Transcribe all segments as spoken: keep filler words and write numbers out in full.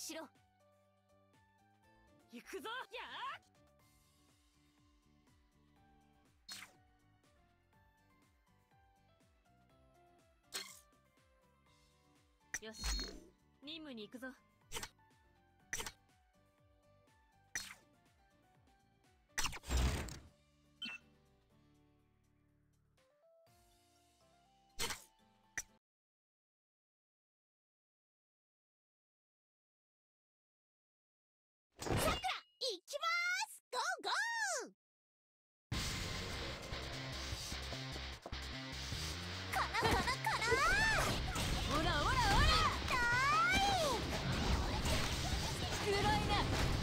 しろ。 行くぞ。やあ。よし、任務に行くぞ。 行きまーす。ゴーゴー。かなかなかな。 おらおらおら。 かーい。 暗いな。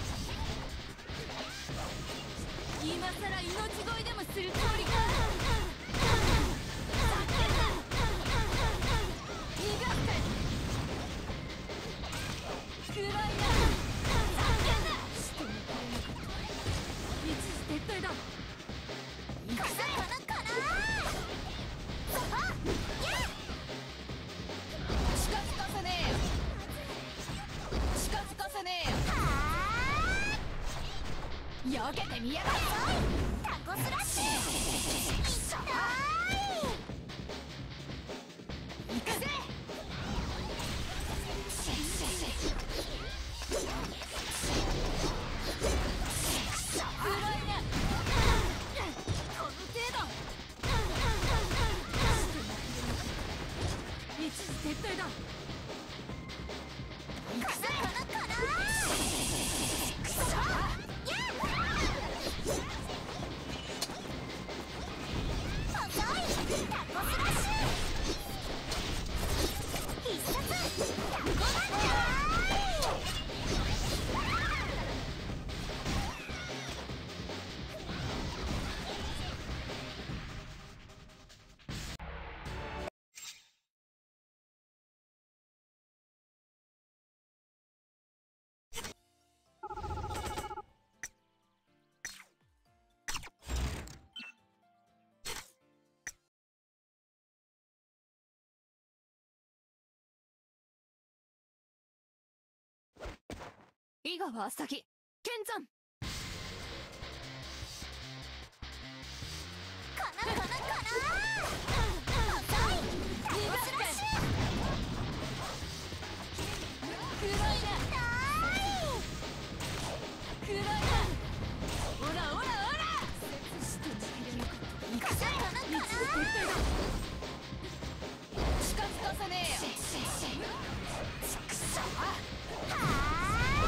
今さら命乞いでもするつもりか。逃がすか。暗いな。一時撤退だ。 かなかなかな。そこ。やっ。 近づかせねえよ。近づかせねえよ。 はー。避けてみやがれ。 タコスラッシュ。痛い。 行くぜ。一時撤退だ。 かなかなかな。くそ。やっ。遅い。タコスラッシュ。必殺タコバンダー。 伊賀は浅木剣山。 かなかなかな。遅い。タコスラッシュ。 暗いな。暗いな。おらおらおら。 かなかなかな。 近づかせねえよ。 くそ。はあ。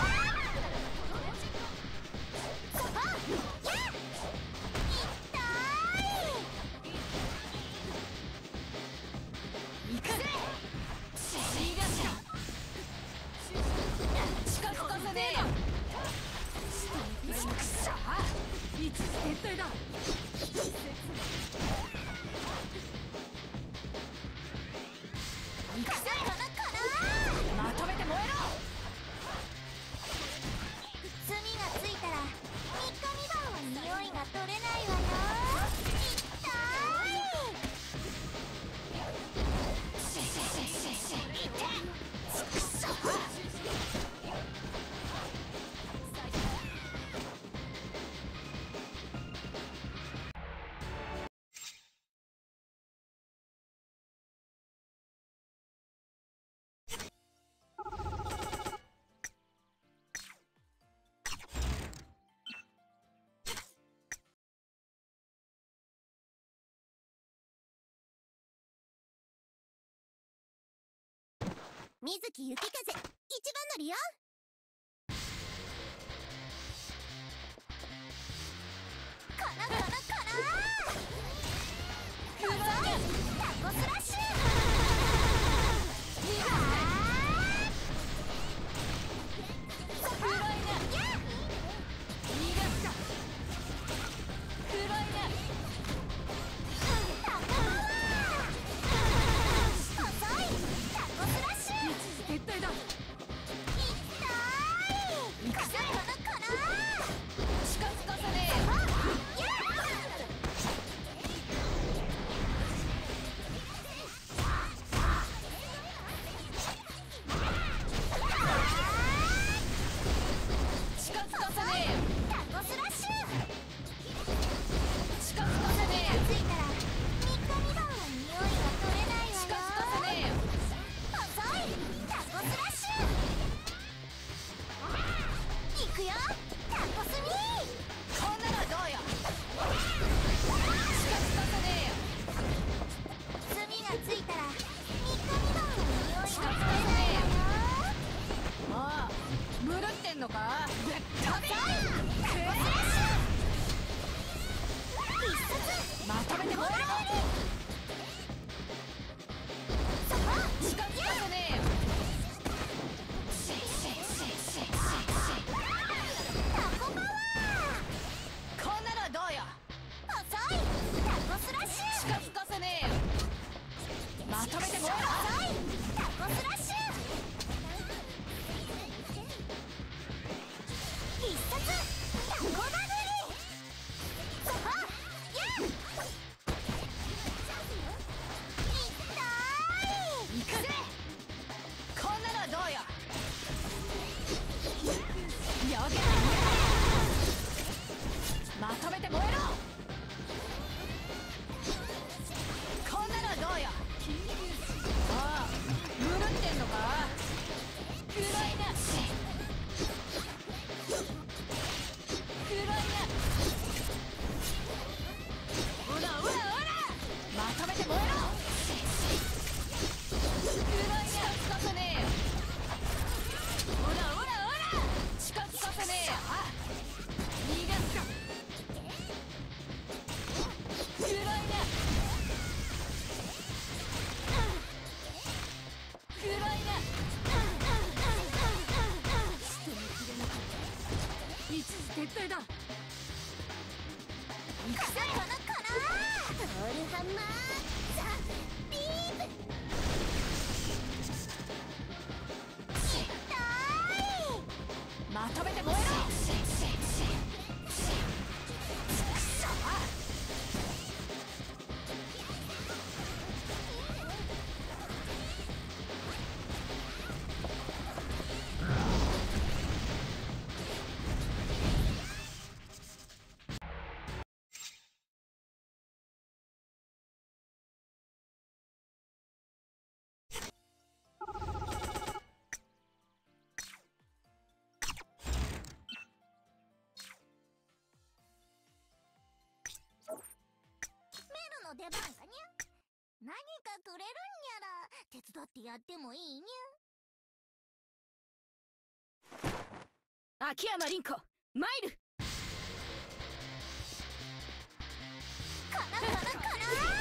そこ。やっ。痛い。 行くぜ。死がしろ。近づかせねえよ。くそ。一時撤退だ。行くぜ。 かなかな。 まとめて燃えろ。 炭がついたらみっかみばんは匂いが取れないわよ。痛い。くそ。水木雪風一番乗りよ。かなかなかな。遅い。タコスラッシュ。 暗いな。逃がすか。暗いな。 タコパワー。遅い。タコスラッシュ。 一時撤退だ。 痛い。かなかなかな。 近づかせねえよ。 とめて燃えろ。近づかせねえよ。ほらほらほら、近づかせねえよ。逃がすか。暗いな。暗いな。人も切れなかった。一時撤退だ。行くぜ。 この子のトールハンマーザ・ビーム。痛い。 まとめて燃えろ。 の出番かにゃ。何かくれるんやら手伝ってやってもいいにゃ。 秋山凛子マイル。 このこのこの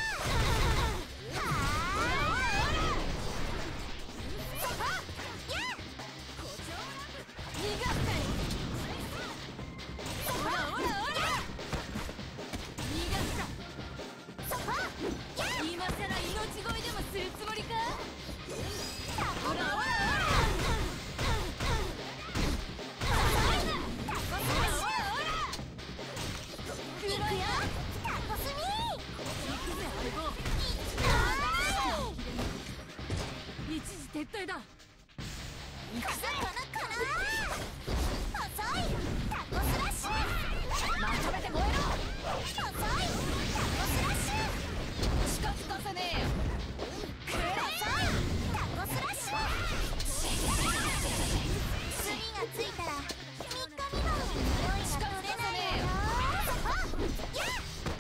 撤退だ。 行くぜ。このこの細いタコスラッシュ。 まとめて燃えろ。 細いタコスラッシュ。 近づかせねえよ。 細いタコスラッシュ。次がついたらみっか未満は匂いが取れないよ。やっ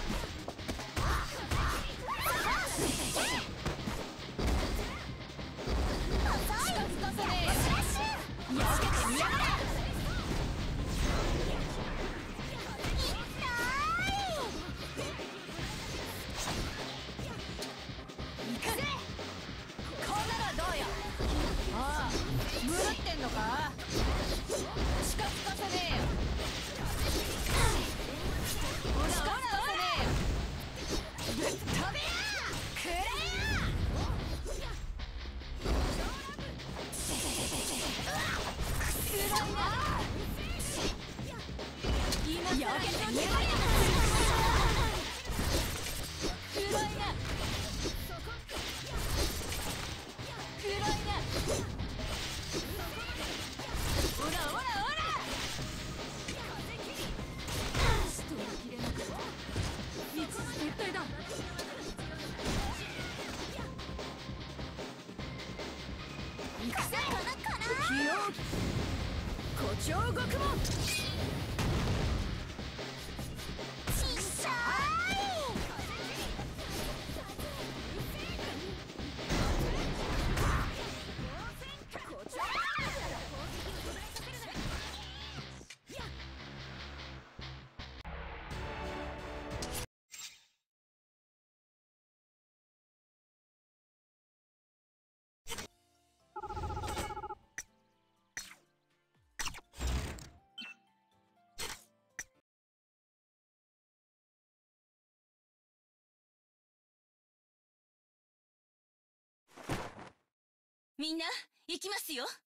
みんな行きますよ。 こ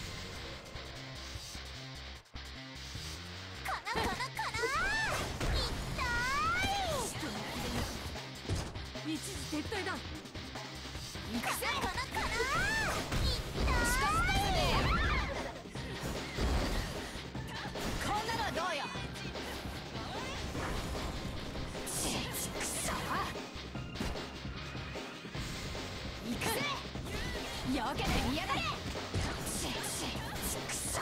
のこのこの痛い。 一時撤退だ。 行くぜ。このこの痛い。 近づかせねえよ。こんなのはどうよ。くそ行くぜ。避けてみやがれ。くそ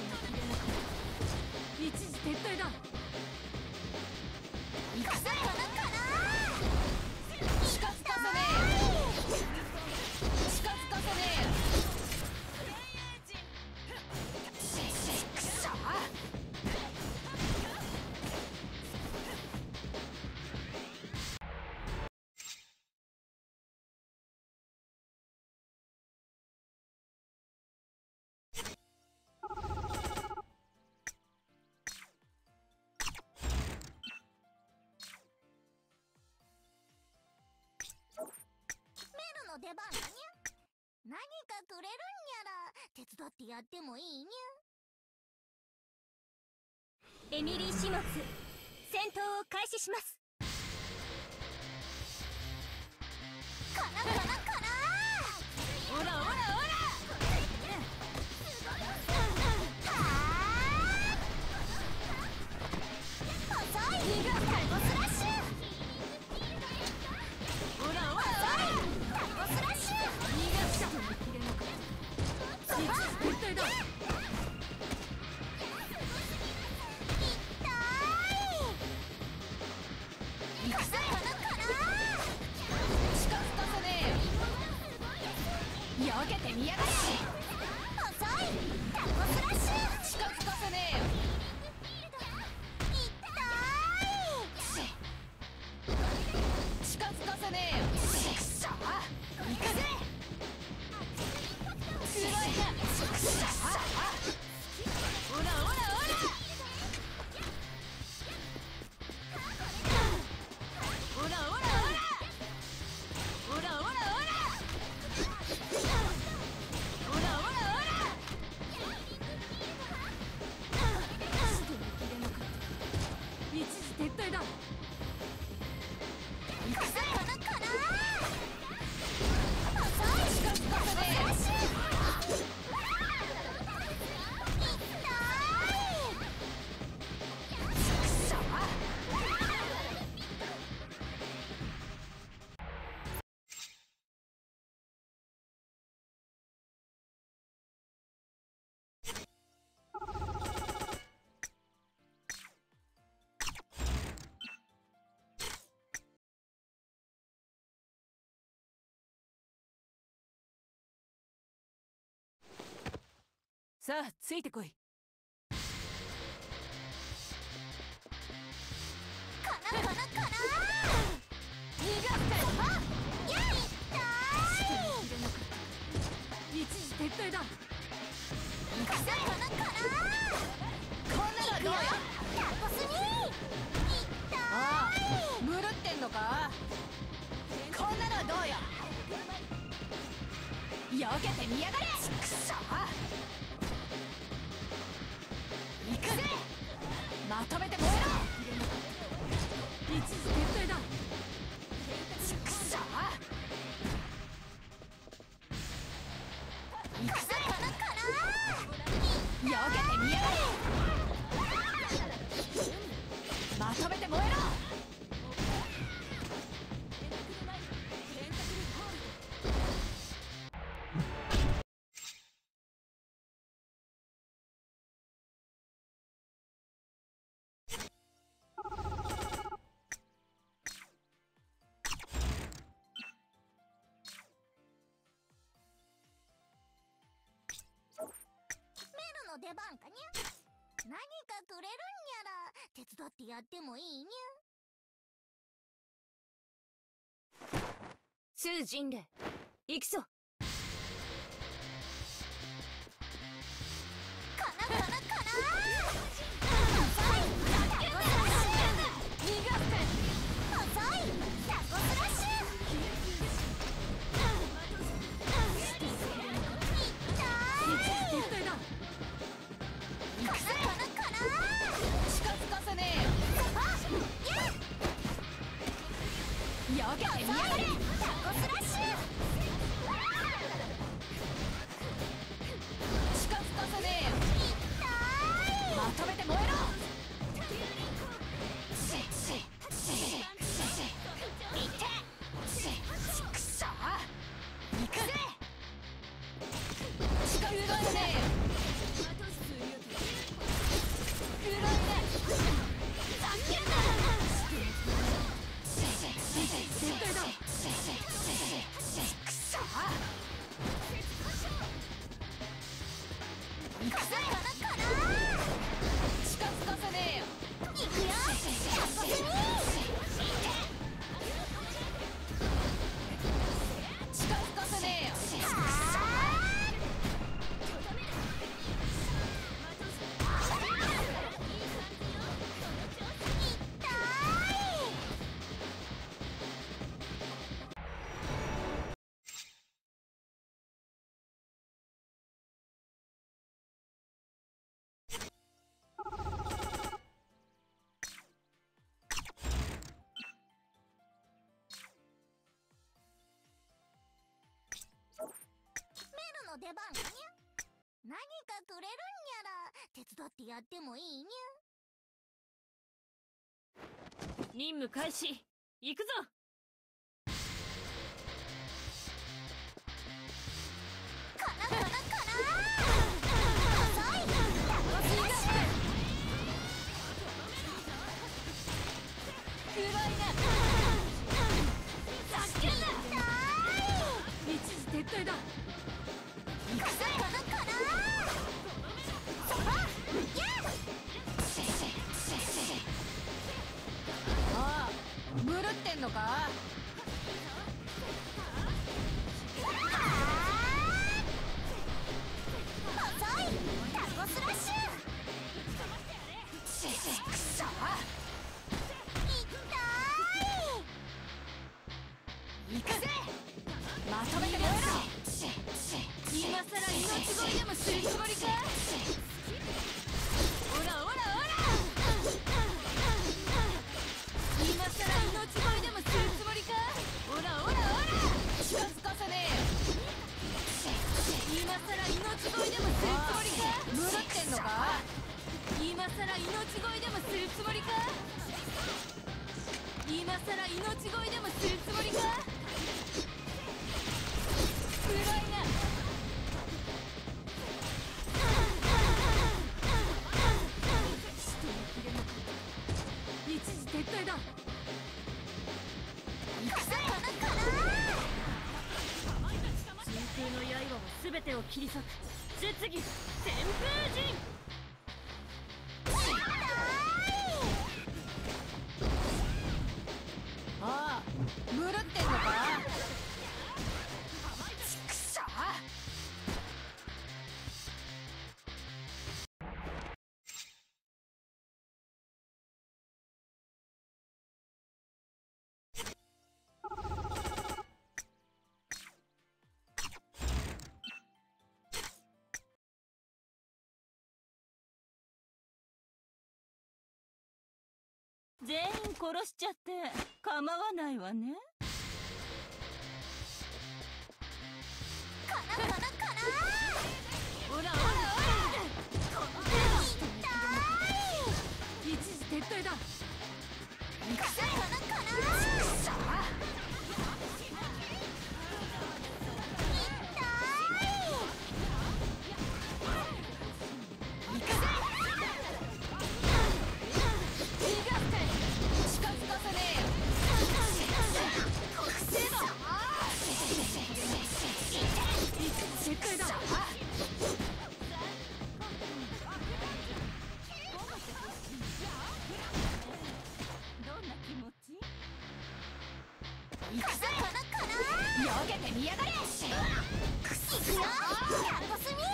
一時撤退だ。 行くぜ。このこの近づかせの出番かにゃ。何かくれるんやら手伝ってやってもいいにゃ。エミリー始末戦闘を開始します。かなかなかなー。おらおらおら。遅い。逃がタコスラッシュ。おらおらおら。タコスラッシュ。逃がした。絶対だ。行くぜ。近づかせねえよ。避けてみやがれ。遅い。タコスラッシュ。近づかせねえよ。近づかせねえよ。くそー。行くぜ。黒いな。くそー。おらおらおら。おらおらおら。おらおらおら。おらおらおら。一時撤退だ。行くぜ。かなかなー。遅い。近づかせねえよ。さあついてこい。かなかなかなー。逃がしたよ。やいったーい。一時撤退だ。行くぜ。かなかなー。こんなのどうよ。タコスにいったーい。ああムルってんのか。こんなのどうよ。避けてみやがれ。くそー。行くぜ。まとめて燃えろ。一時撤退だ。くそー。行くぜ。かなかなー。避けてみやがれ。まとめて燃えろ。の出番かにゃ。何かくれるんやら手伝ってやってもいいにゃ。崇神霊行くぞ。かなかなかなー。遅い。タコスラッシュ。逃がせ。遅い。タコスラッシュ。近づかせねえよ。避けてみやがれ。タコスラッシュ。近づかせねえよ。まとめて燃えろ。いってくそー。行くぜ。近づかせねえよ。黒いね。ざけんな。絶対だ。くそー。行くぜ。近づかせの出番かにゃ。何かくれるんやら手伝ってやってもいいにゃ。 任務開始。行くぞ。 かなかなかな遅い。タコスラッシュ。 黒いな。ざけんな。一時撤退だ。 行くぜ。かなかなそこ。やああ、ブルってんのか。 遅い。タコスラッシュ。くそ。 行くぜ。まとめてもらおう。今さら命乞いでもするつもりか。オラオラオラ。今さら命乞いでもするつもりか。オラオラオラ。近づかせねえ。今さら命乞いでもするつもりか。ブルってんのか。今さら命乞いでもするつもりか。今さら命乞いでもするつもりか。暗いな。一時撤退だ。 行くぜ。かなかな真空の刃は全てを切り裂く術技旋風陣。ああ、ブルってんのか。ちくしょう。全員殺しちゃって構わないわね。 かなかなかなオラオラオラ。一時撤退だ。 行くぜ。かなかな避けてみやがれ。 行くよ。タコスミ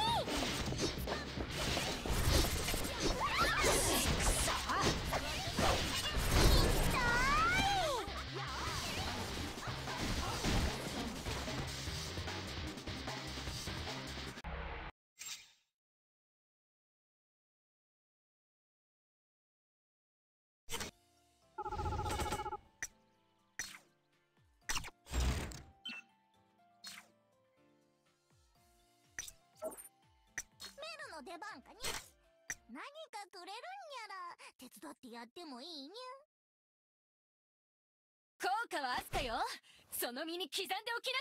の出番かに。何かくれるんやら手伝ってやってもいいにゃ。 効果はあったよ。その身に刻んでおきな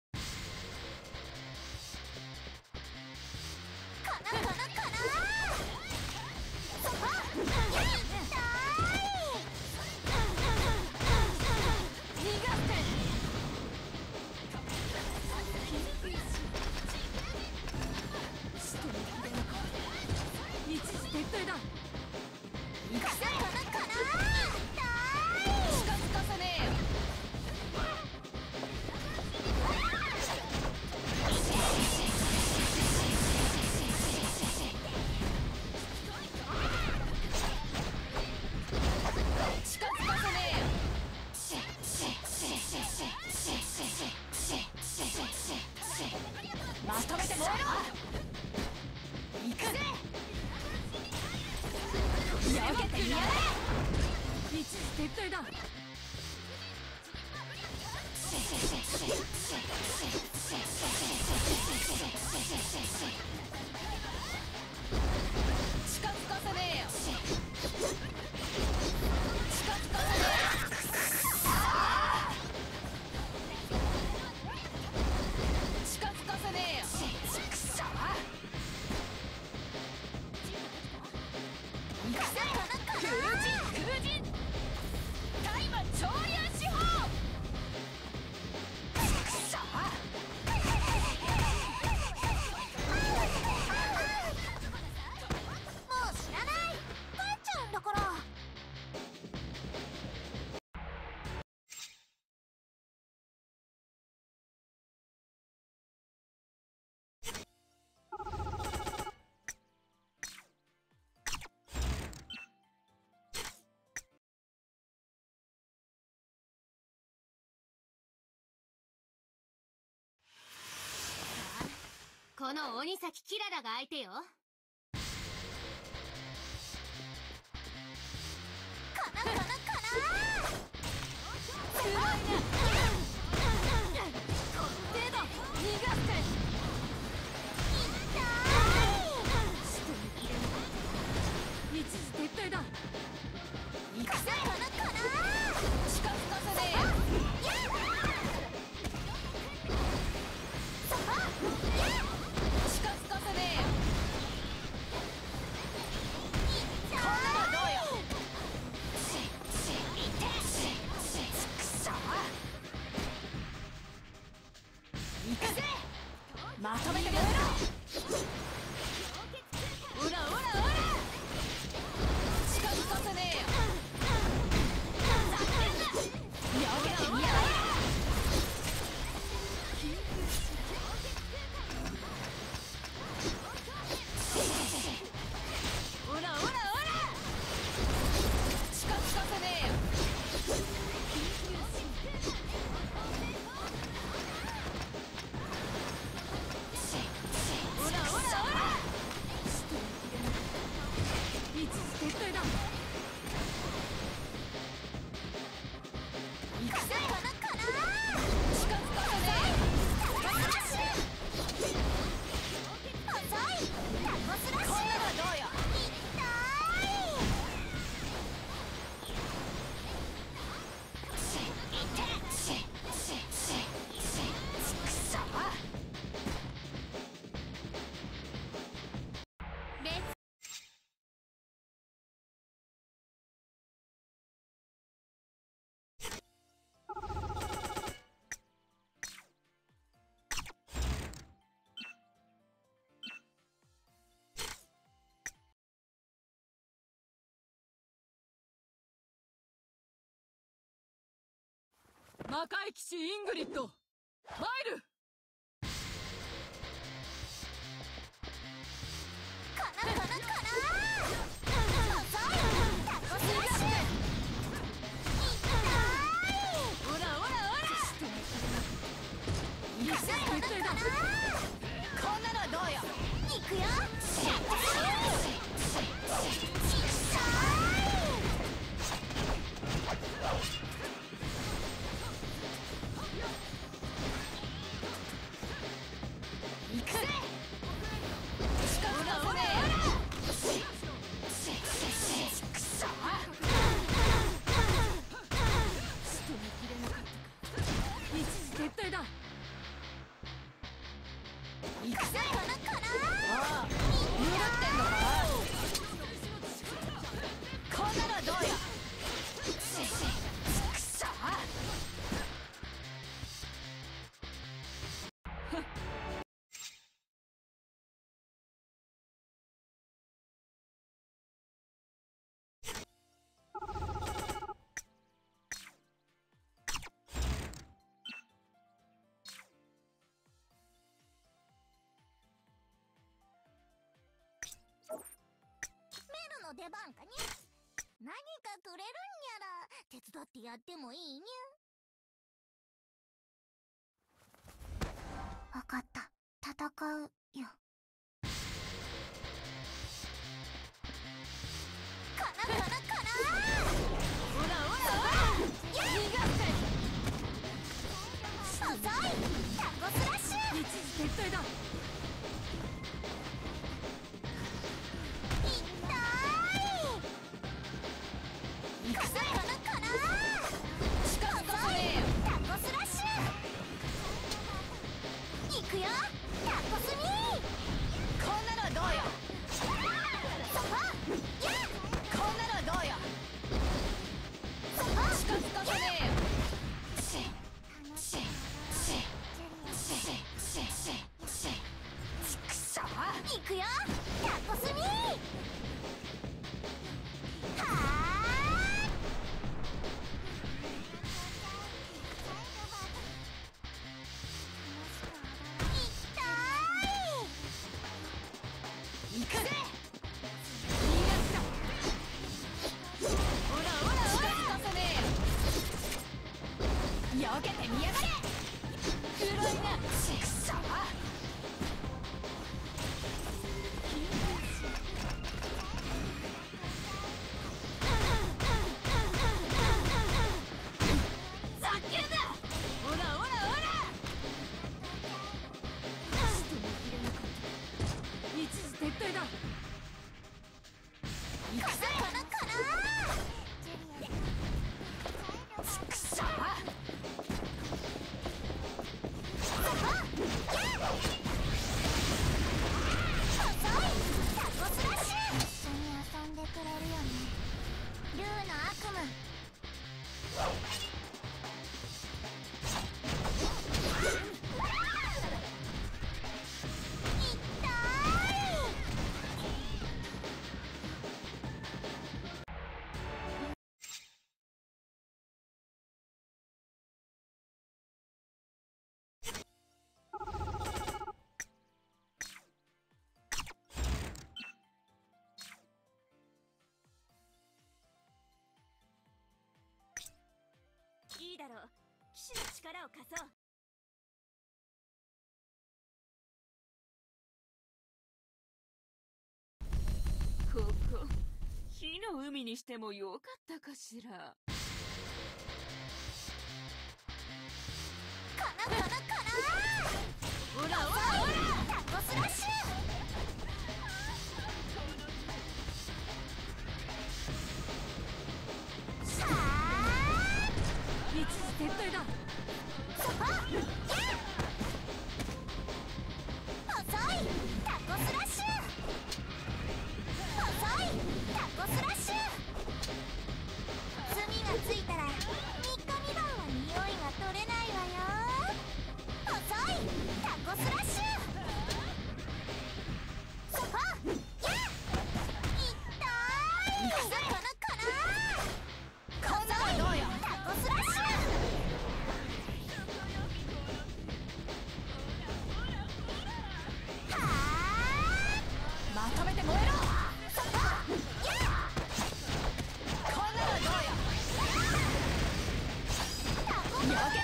さい。 かなかなかなそこ。やったーい。逃がって一時撤退だ。 行くぜ。かなかな近づかせねえよ。近づかせねえよ。まとめてもらおう。行くぜ。避けてみやがれ。一時撤退だ。 この鬼崎キララが相手よ。かなかなかなすごいな。この程度逃がって痛い。仕留めきれなかった。一時撤退だ。行くぜ。かなかな近づかせねえよ。近づかせねえよ。こんなのどうよ。行くぜ。まとめてくれろ。オラオラオラ近づかせねえよ。ざけんな。よけてみやがれ。オラオラオラ近づかせねえよ。オラオラオラ一時撤退だ。行くぜ。かなかな近づかせねえよ。タコスラッシュ遅い。タコスラッシュこんなのどうよ。魔界騎士イングリッド入る。かなかなかな遅い。タコスラッシュ痛い。オラオラオラ行くぜ。かなかなこんなのどうよ。行くよ。タコスラッシュ痛い。行くぜ。近づかせねえよ。くそ。仕留めきれなかったか。一時撤退だ。行くぜ。かなかなああ揺らってんのか。こんなのどうよ。くそ。メルの出番かにゃ。何かくれるんやら手伝ってやってもいいにゃ。わかった。戦うよ。かなかなかなオラオラオラ逃がって遅い。タコスラッシュ一時撤退だ。行くぜ。かなかな近づかせねえよ。タコスラッシュ行くよ。タコスミーこんなのどうよ。そこやこんなのどうよ。そこ近づかせねえよ。くそ行くよ。タコスミーはあ行くぜ。逃がすか。オラオラオラ近づかせねえよ。避けてみやがれ。黒いな。くそだろう。騎士の力を貸そう。 ここ火の海にしてもよかったかしら。 かなかなかなー。オラオラオラタコスラッシュ。さあ一時撤退だ。 そこゲッ遅いタコスラッシュ。遅いタコスラッシュ。炭がついたらみっかみばんは匂いが取れないわよ。遅いタコスラッシュ。そこゲッいったーい。かなかなかな。遅いタコスラッシュ。はーまとめて燃えろ。 そこゲッこんなのどうよ。 タコ避けてみやがれ。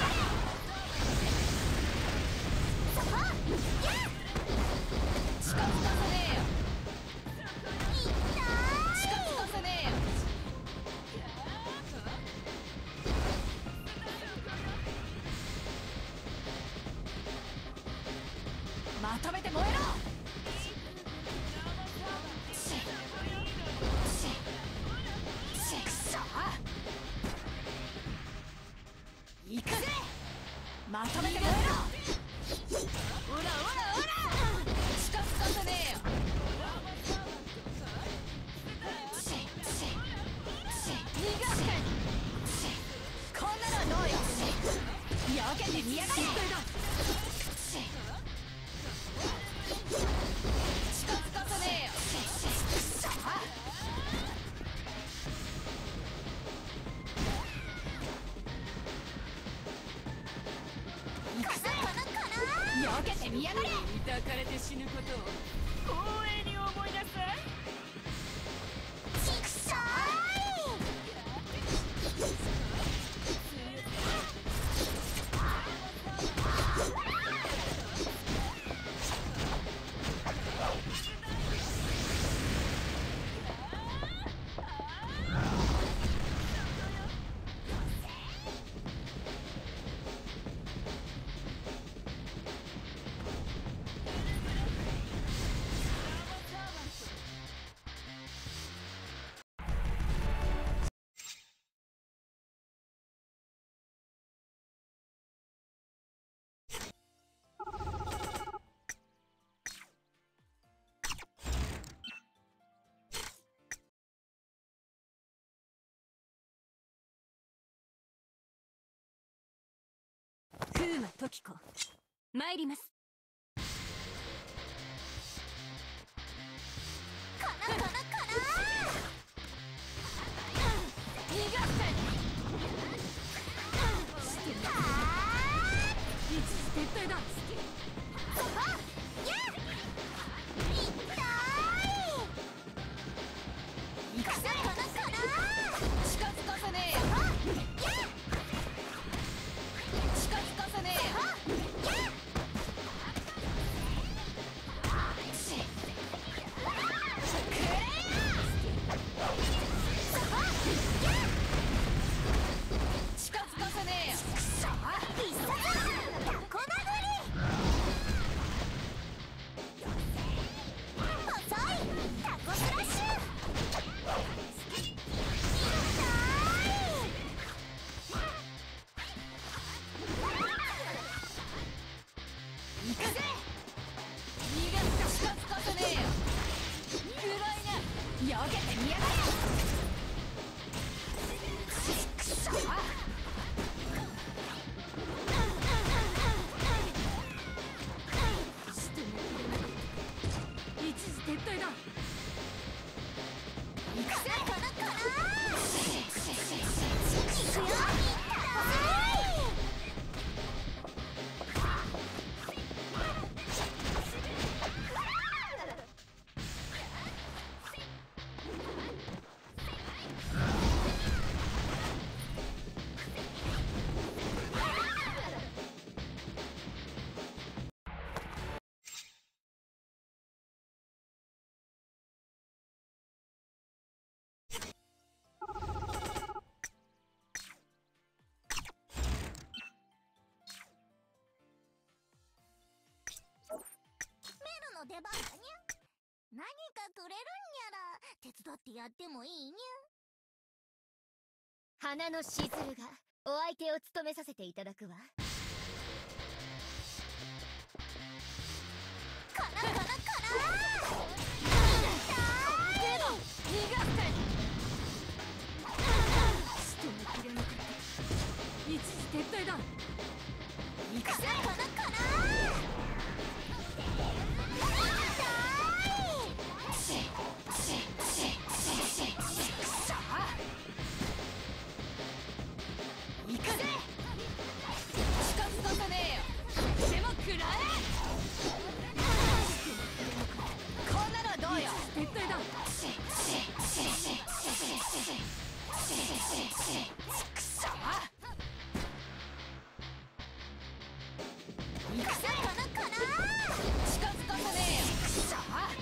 そこゲッ近づかせねえよ。 いった近ーい。 づかせねえよ。まとめて燃えろ。しししくそ行くぜ。まとめて燃えろ。オラオラオラ近づかせねえよ。ししし逃がしてしこんなのどうよ。避けてみやがれ。し近づかせねえよ。ししくそ行くぜ。避けてみやがれ。抱かれて死ぬことを光栄に思いなさい。 ちくしょ風魔トキコ参ります。 かなかなかな逃がせ。一時撤退だ。 そこゲッいったーい。 行くぜ。 かなかなかな近づかせねえよ。 ゲッ近づかせねえよ。 ゲッしくれやそこゲッ近づかせねえよ。 必殺タコ殴り。 の出番かにゃ。何かくれるんやら手伝ってやってもいいにゃ。 花のしずるがお相手を務めさせていただくわ。 カラカラカラー。 けど逃がって人も切れなかった。一時撤退だ。行くぜ。 カラカラカラー。 行くぜ。近づかさねえよ。でも食らえ。こんなのはどうよ。撤退だ。くそ行くぜ。近づかさねえよ。くそ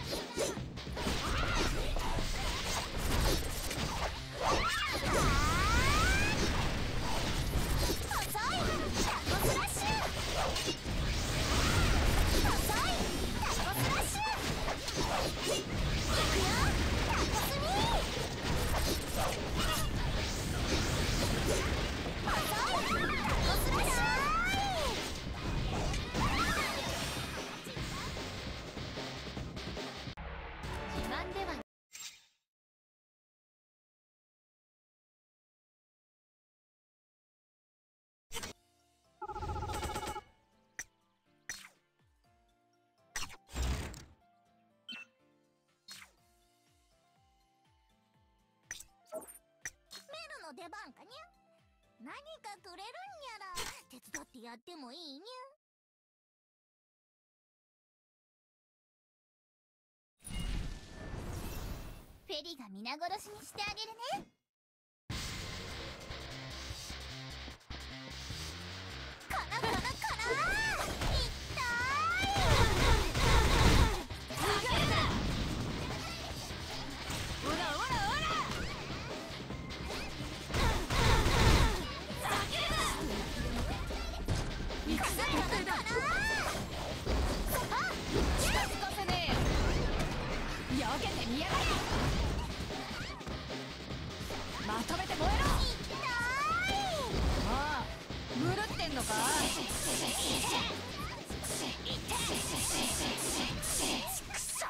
自慢ではの出番かにゃ。何かくれるんやら手伝ってやってもいいにゃ。フェリが皆殺しにしてあげるね。カラカラカラー。いったーい。 オラオラオラ。行くぜ。近づかせねえよ。避けてみやがれ。まとめて燃えろ。ああ、むるってんのか。くそ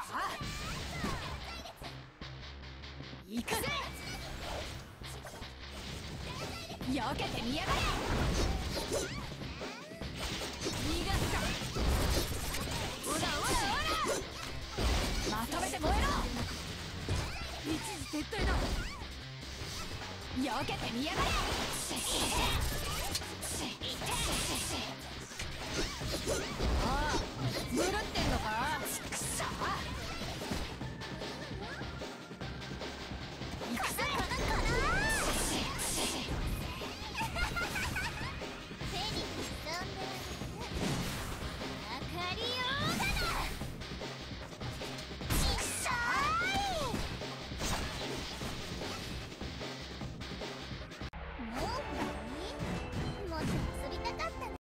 行くぜ。避けてみやがれ。逃がすか。オラオラオラ。まとめて燃えろ。一時撤退だ。避けてみやがれ。ああ、むるってんのか。くそ行くぜ。 フェリーに飛んであげる。明かりようだな。ちっさーい。もうもっと遊びたかったな。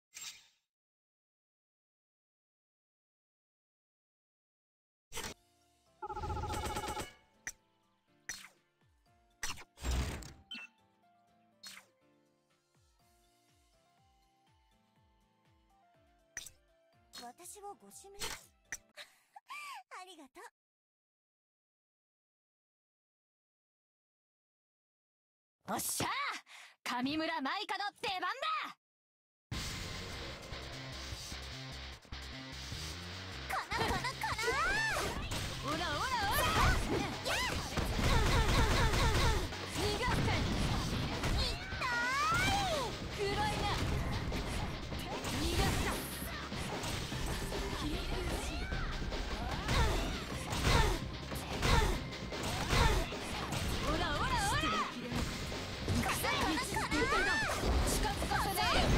私をご指名ありがとう。 おっしゃー、上村舞香の出番だ。 カラカラカラー。 オラオラオラ。 やっ逃がせ。 いったーい。 黒いな。逃がすか。オラオラオラ。行くぜ。近づかせねえよ。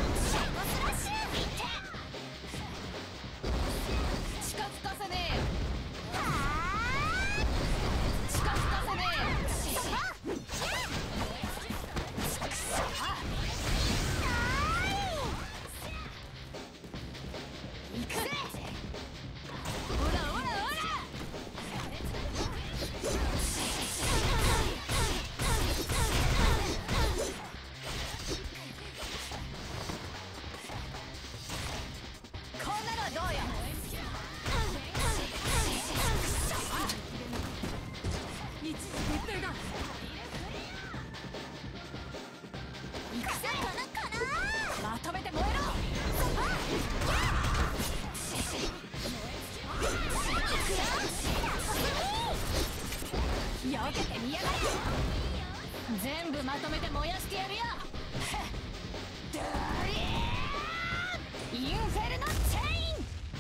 くまとめて燃やしてやるよ。ドリーンインフェルノチェイン。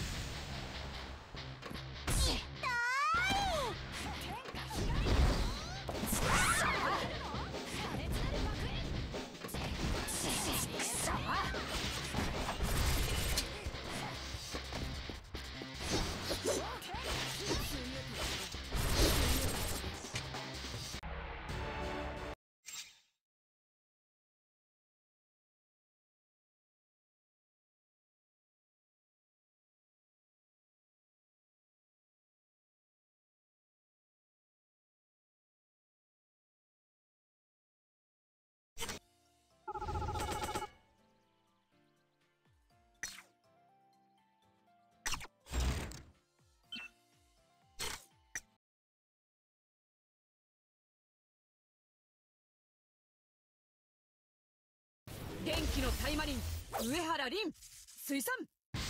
元気のタイマリン上原凛水産。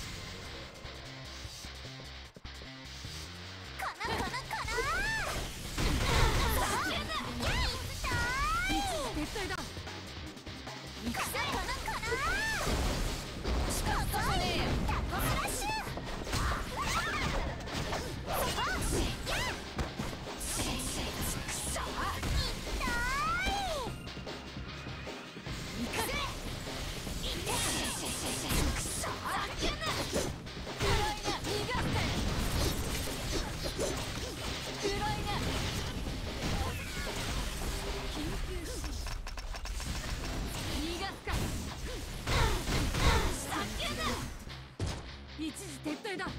かなかなかな撤退だ。行くぜ。 かなかなしかさせねえよ。 タコスラッシュ一時撤退だ。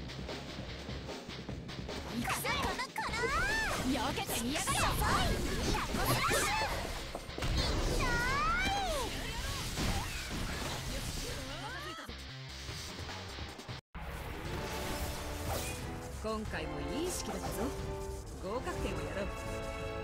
行くぜ。かなかな避けてみやがれよ。 タコスラッシュ今回もいい式だったぞ。合格点をやろう。